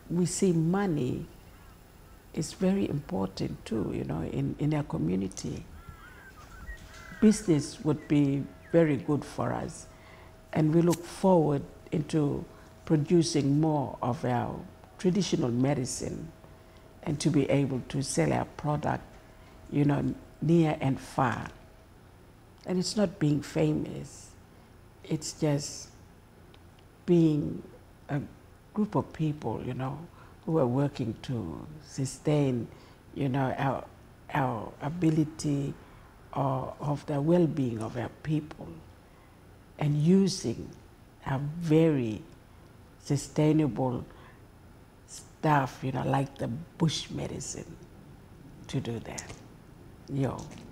we see money is very important too, you know, in our community. Business would be very good for us, and we look forward into producing more of our traditional medicine and to be able to sell our product, you know, near and far. And it's not being famous, it's just being a group of people, you know, who are working to sustain, you know, our ability of the well-being of our people, and using our very sustainable stuff, you know, like the bush medicine to do that. Yo.